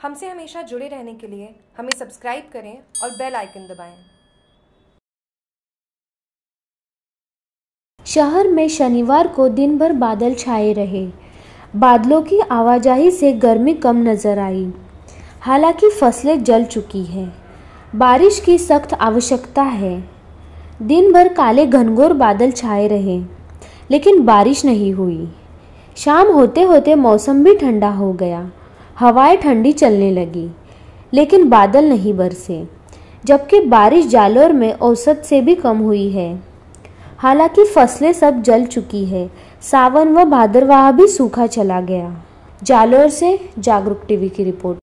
हमसे हमेशा जुड़े रहने के लिए हमें सब्सक्राइब करें और बेल आइकन दबाएं। शहर में शनिवार को दिन भर बादल छाए रहे। बादलों की आवाजाही से गर्मी कम नजर आई। हालांकि फसलें जल चुकी हैं। बारिश की सख्त आवश्यकता है। दिन भर काले घनघोर बादल छाए रहे, लेकिन बारिश नहीं हुई। शाम होते होते मौसम भी ठंडा हो गया। हवाएं ठंडी चलने लगी, लेकिन बादल नहीं बरसे, जबकि बारिश जालोर में औसत से भी कम हुई है। हालांकि फसलें सब जल चुकी है। सावन व भादरवाह भी सूखा चला गया। जालोर से जागरूक टीवी की रिपोर्ट।